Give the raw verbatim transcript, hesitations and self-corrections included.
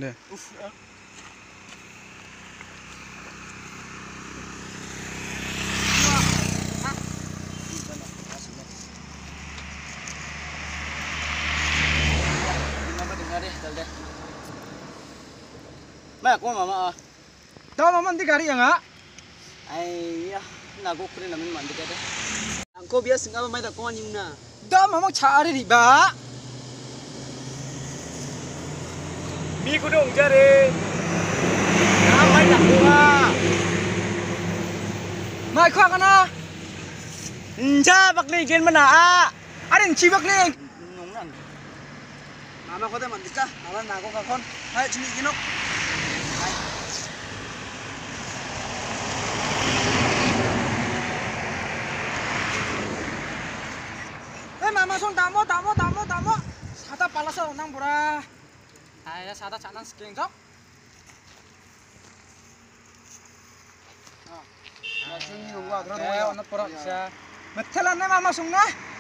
deh. Mak aku mama. Tahu mama nanti kari ya nggak? Ayah, nak aku kena namin mandi kade. Angko biasa ngapa mai tak kawan yung na. Tahu mama cari di ba? Mi kudung jare. Namai tak kuha. Mai kau kana? Nja bakli gen mana a? Ada yang cibak nih. Nungnan. Mama ko ta mandi ka. Mama na ako kakon. Hai chini kinok. Hai. Eh mama song tamu tamu tamu tamu. Sata palasa nang pura. Ayah sata canang sekian sok. Na chini nungwa Eh, anak pura bisa. Betul lah mama song nah.